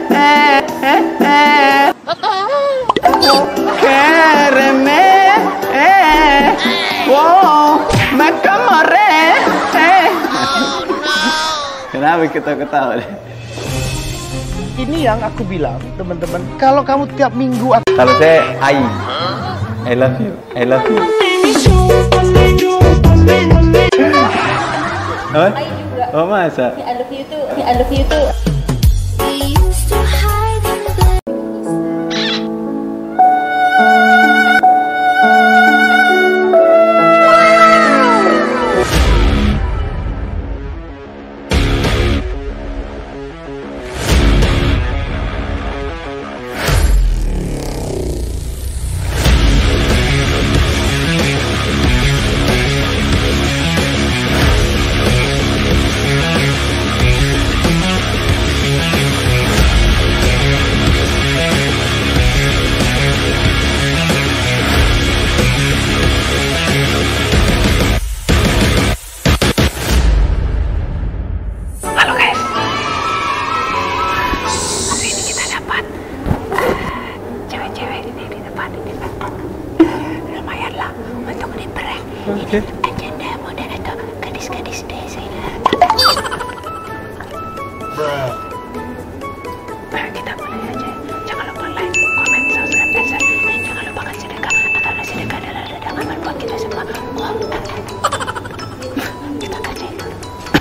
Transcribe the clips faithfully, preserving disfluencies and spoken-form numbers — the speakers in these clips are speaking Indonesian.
eh, eh, eh. Quereme, eh. Wow, macamore, eh. Kenapa kita ketawa deh? Ini yang aku bilang, teman-teman. Kalau kamu tiap minggu aku... Kalau saya, I, I love you, I love you. Oh, oh masa? I love you too. I love you too. Okay. Agenda muda atau gadis-gadis desa. Nah, kita mulai aja. Jangan lupa like, comment, subscribe, dan share. Dan jangan lupakan sedekah. Karena sedekah adalah ladang amal buat kita semua. Wow. Kita kerjain dulu.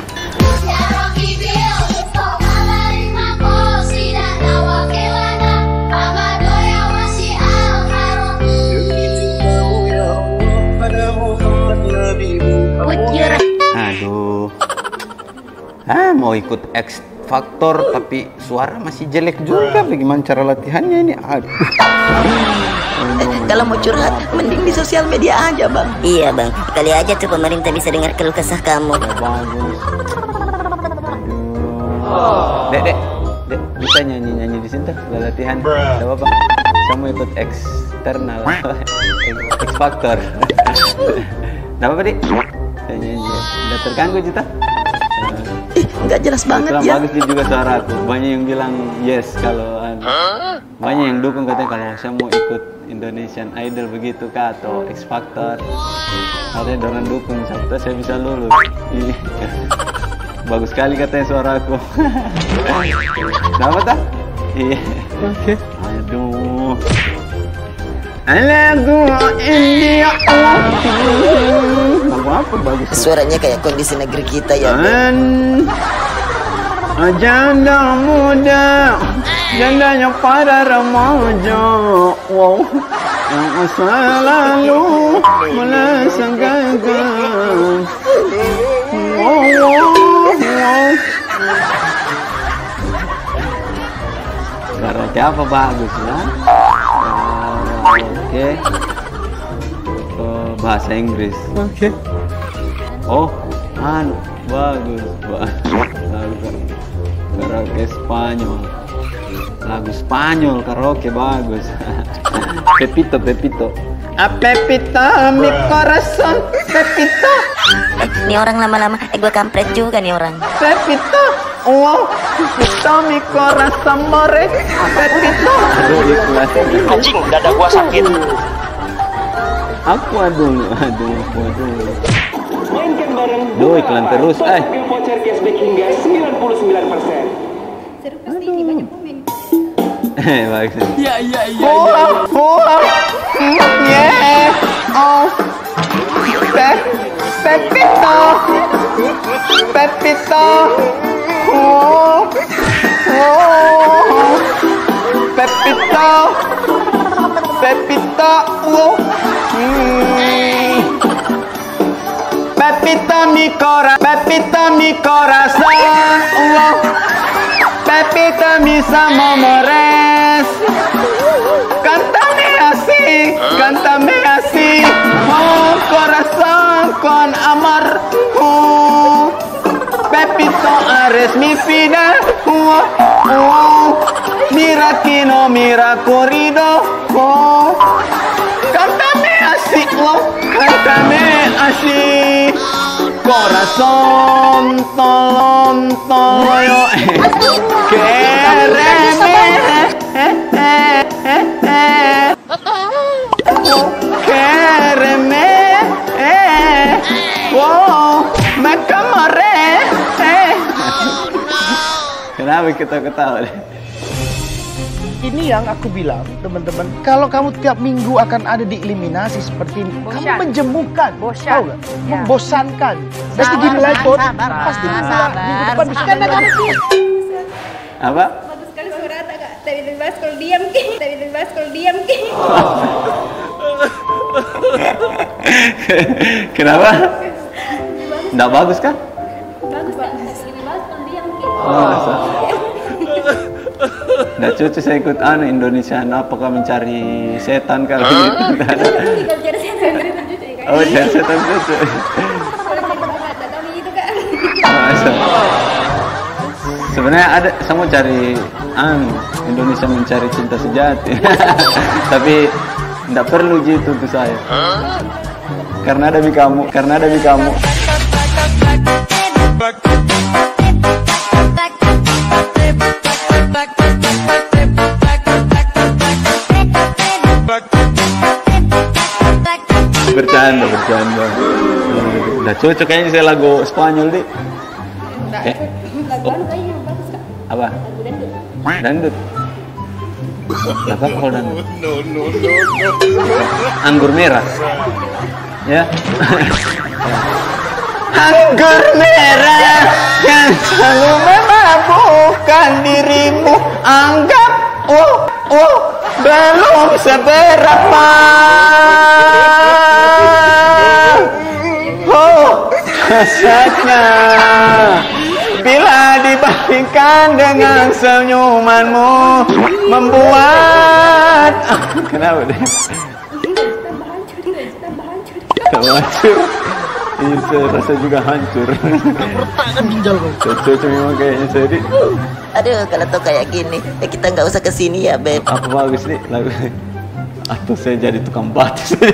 Aduh, ah mau ikut X Factor tapi suara masih jelek juga. Bagaimana cara latihannya ini? Aduh. Kalau mau curhat, mending di sosial media aja, Bang. Iya, Bang. Kali aja tuh pemerintah bisa dengar keluh kesah kamu. Ya, bagus. Aduh. Dek, dek, dek, bisa nyanyi-nyanyi di sini tuh, latihan. Gak apa-apa. Saya mau ikut eksternal, X Factor. Gak apa-apa, Dek. Saya nyanyi. Udah terganggu, Cita? Ih, nggak jelas banget Islam, ya. bagus sih juga suara aku. Banyak yang bilang yes kalau huh? Banyak yang dukung katanya kalau saya mau ikut Indonesian Idol begitu kah atau X Factor. Katanya dorong dukung sampai saya bisa lulus. Bagus sekali katanya suara aku. Kenapa tak? Iya. Oke. Aduh. Lagu India. Apa bagus? Suaranya kayak kondisi negeri kita ya. Janda muda, jandanya para remaja, wow, yang selalu merasa gagal, wow, wow, wow. Karena siapa bagus ya? Uh, Oke, okay. uh, bahasa Inggris. Oke. Okay. Oh, anu bagus, bagus. Lagu karaoke Spanyol, lagu Spanyol karaoke bagus. Pepito, Pepito. A Pepito, mi corazón, Pepito. Ini orang lama-lama, eh gue kampret juga nih orang. Pepito, wow, Pepito, mi corazón, more, Pepito. Aduh, ikhlas. Anjing, dada gua sakit. Aku aduh, aduh, aku aduh. Duh, iklan terus, eh. Voucher cashback hingga sembilan puluh sembilan persen. Seru pasti ini banyak komen. Eh, bagus. Iya, iya, iya. Oh, oh, yeah, oh, Pe, Pepito, Pepito, oh, oh, Pepito, Pepito, oh, hmm. Pepito mi cora, Pepito mi corazón, oh, Pepito mis amores. Cántame así, cántame así, oh, corazón con amor, oh, Pepito eres mi vida, oh, oh, mira que no mira corrido, oh, cántame así, oh, cántame así, corazón, tolong, tolong, quereme. quéreme, eh, wow, me camoré, eh. Kenapa kita ketawa deh? Ini yang aku bilang, teman-teman, kalau kamu tiap minggu akan ada di eliminasi seperti ini, Bosan. kamu menjemukan, Bosan. tahu nggak? Ya. Membosankan. Pasti Sabar, gini lagi, sabar, pasti sabar, minggu sabar, minggu depan bisa sabar. kan kamu tuh. Apa? Bagus sekali suara Ata, Kak. Tapi lebih bagus kalau diam, Ki. Tapi lebih bagus kalau diam, Ki. Kenapa? Nggak bagus kan? Bagus, Kak. Tapi lebih bagus kalau diam, Ki. Oh, masa? Nggak cocok saya ikut anu Indonesian, apakah mencari setan kali gitu? Nggak ada. Kalau jadi saya sendiri terjujur, Kak. Oh, cari setan cocok. Kalau kita berkata kami itu, Kak. Oh, masa? Sebenarnya ada, saya mau cari anu Indonesia mencari cinta sejati. Tapi nggak perlu gitu untuk saya. Karena demi kamu, karena demi kamu. Bercanda, bercanda. Udah cocok kayaknya saya lagu Spanyol deh. Oke. Lagu anu kayaknya yang bagus, Kak. Apa? Lagu dangdut. Dangdut. Apa kalau dangdut? Anggur merah. Ya. Anggur merah yang selalu memabukkan dirimu. Anggap, oh, oh, belum seberapa. Oh, rasanya bila dibandingkan dengan senyumanmu membuat. Kenapa deh? Tambah hancur, guys. Tambah hancur. Tambah hancur. Iya, saya rasa juga hancur. Retakkan ginjal kau. Cocok memang kayaknya saya di. Aduh, kalau tuh kayak gini, ya kita nggak usah kesini ya, Beb. Apa bagus nih lagu? Atau saya jadi tukang batu saja.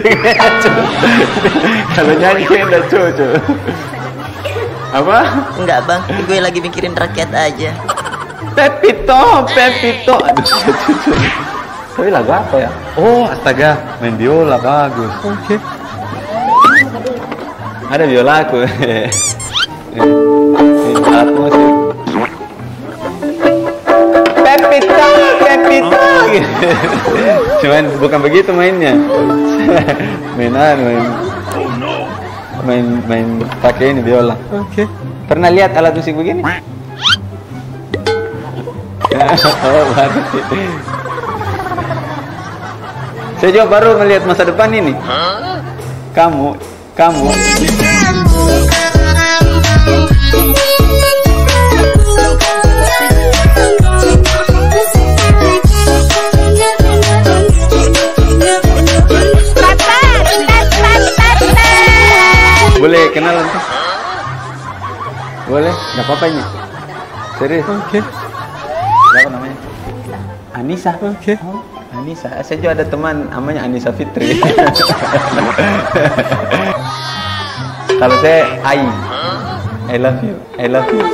Kalau nyanyi kayak udah cocok. Apa? Enggak, Bang. Gue lagi mikirin rakyat aja. Pepito, Pepito. Aduh, cocok. Tapi lagu apa ya? Oh, astaga, main biola bagus. Oke. Ada biola aku. Ini alat musik. Pepito, Pepito. Cuman bukan begitu mainnya. main anu, main main main pakai ini biola. Oke. Pernah lihat alat musik begini? Oh, baru. Saya juga baru melihat masa depan ini. Kamu, kamu. Boleh kenalan tuh? Boleh, nggak apa-apa ini. Serius? Oke. Siapa namanya? Anissa. Oke. Oh, Anissa. Saya juga ada teman namanya Anissa Fitri. Kalau saya Ai. I love you. I love you.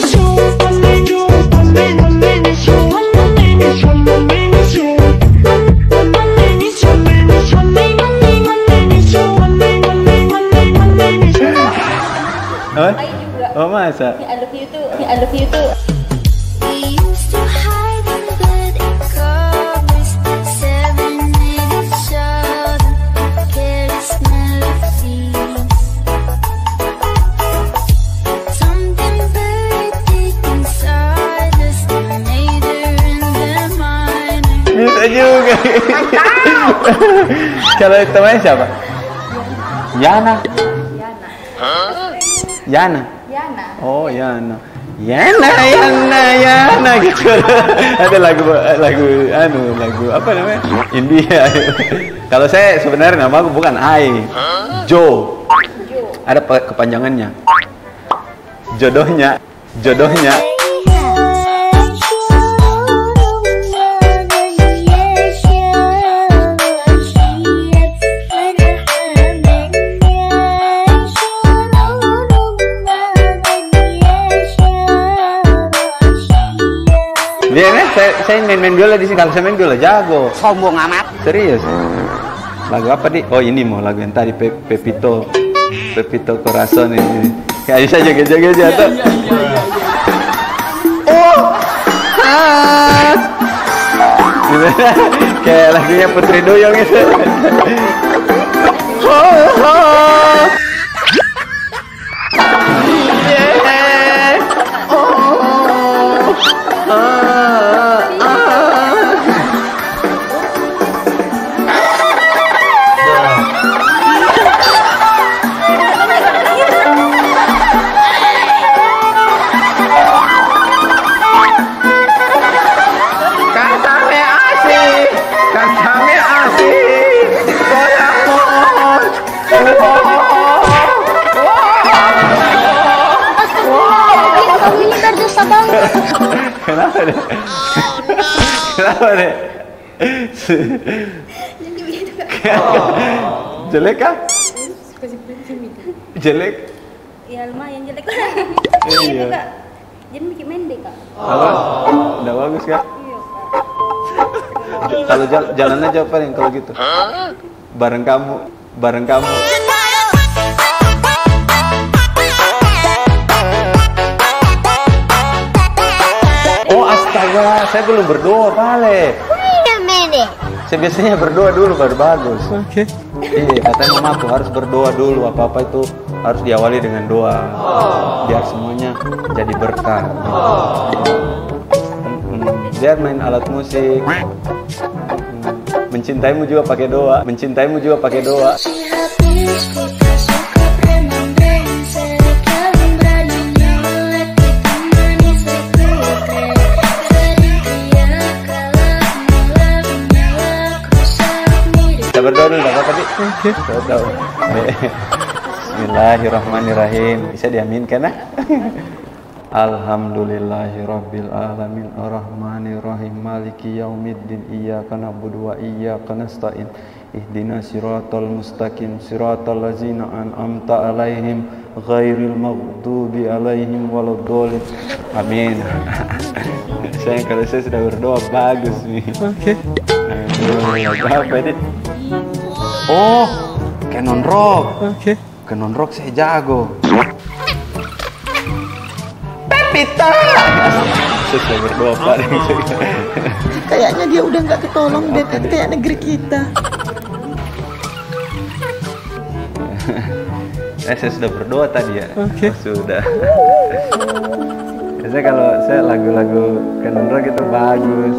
Apa? Oh, masa? I love you too. I love you too. Bisa juga. Kalau temannya siapa? Yana. Yana. Yana. Oh, Yana. Yana, Yana, Yana gitu. Ada lagu lagu anu, lagu apa namanya? India. Kalau saya sebenarnya nama aku bukan Ai. Jo. Ada kepanjangannya. Jodohnya, jodohnya. Biasanya saya, saya main-main biola di sini. Kalau saya main biola jago. Sombong amat. Serius. Lagu apa di? Oh ini mau lagu yang tadi Pe Pepito, Pepito Corazon ini. Ya bisa joget-joget ya tuh. Oh, ah. Kayak lagunya Putri Duyung itu. Oh, oh. Yeah. Oh, ah, ah. Katanya asik, katanya asik, koyakon. Kamu ini berdosa banget. Kenapa deh? Kenapa deh? Jadi begitu kak. Jelek kah? Jelek? Ya lumayan jelek. Iya. Gitu kak. Jadi bikin mendek kak. Apa? Udah bagus kah? Iya kak. Kalau jal jalannya jauh paling kalau gitu. Bareng kamu, bareng kamu. Oh astaga, saya belum berdoa pale. Wait a minute. Saya biasanya berdoa dulu baru bagus. Oke. Okay. Iya, katanya mamaku harus berdoa dulu, apa-apa itu harus diawali dengan doa. Biar semuanya jadi berkah. Hmm, biar main alat musik. Hmm, mencintaimu juga pakai doa, mencintaimu juga pakai doa. Kita berdoa dulu, apa tadi? Oke. Berdoa. Bismillahirrahmanirrahim. Bisa diaminkan, ah? Alhamdulillahirabbil alamin arrahmanirrahim maliki yaumiddin iyyaka na'budu wa iyyaka nasta'in ihdinas siratal mustaqim siratal ladzina an'amta 'alaihim ghairil maghdubi 'alaihim waladdallin. Amin. Saya kalau saya sudah berdoa bagus nih. Oke. Okay. Apa ini? Oh, Canon Rock. Oke. Okay. Canon Rock saya jago. Pepita. Saya berdoa Pak. Kayaknya dia udah nggak ketolong deh, kan kayak negeri kita. Eh, saya sudah berdoa tadi ya. Oke. Okay. Oh, sudah. Biasanya kalau saya lagu-lagu Canon Rock itu bagus.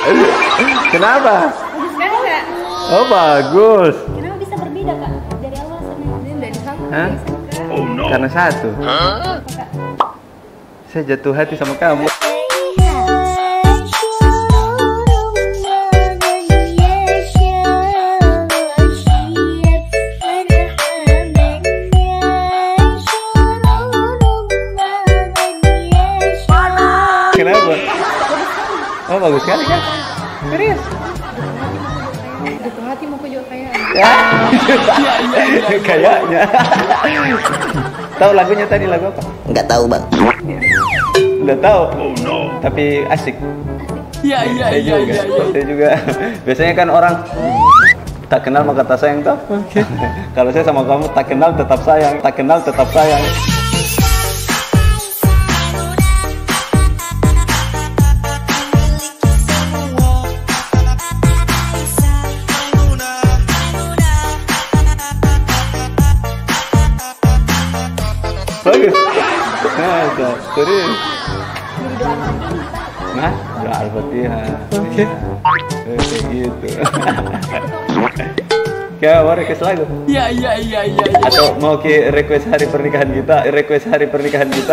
Kenapa? Bagus kan kak? Oh bagus. Kenapa bisa berbeda kak? Dari awal sampai ini udah disangka. Hah? Karena satu. Saya jatuh hati sama kamu. Kenapa? Oh bagus sekali kan? Serius? Jatuh hati mau ke juga kayak. Ya. Kayaknya. Tahu lagunya tadi lagu apa? Nggak tahu bang. Udah tahu. Tapi asik. Iya iya Saya iya juga. iya. Saya juga. Biasanya kan orang tak kenal maka tak sayang toh. Kalau saya sama kamu tak kenal tetap sayang, tak kenal tetap sayang. Bagus. Nah, serius. Nah, doa Al-Fatihah. Oke. Kayak gitu. Kayak mau request lagu? Iya iya iya iya. Atau mau ke request hari pernikahan kita? Request hari pernikahan kita.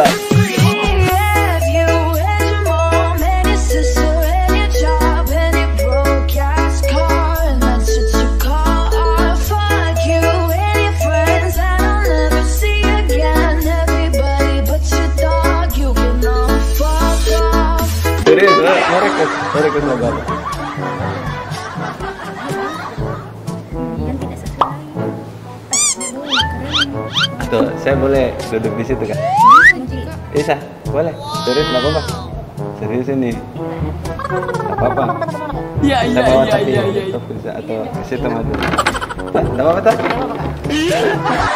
Serius, mau request, mau request lagu apa? Yang tidak sesuai. Atau saya boleh duduk di situ kan? Bisa, boleh. Serius, nggak apa-apa. Serius ini. Nggak apa-apa. Iya iya Saya bawa iya tapi iya iya. laptop bisa atau ke situ maju. Nggak apa-apa toh?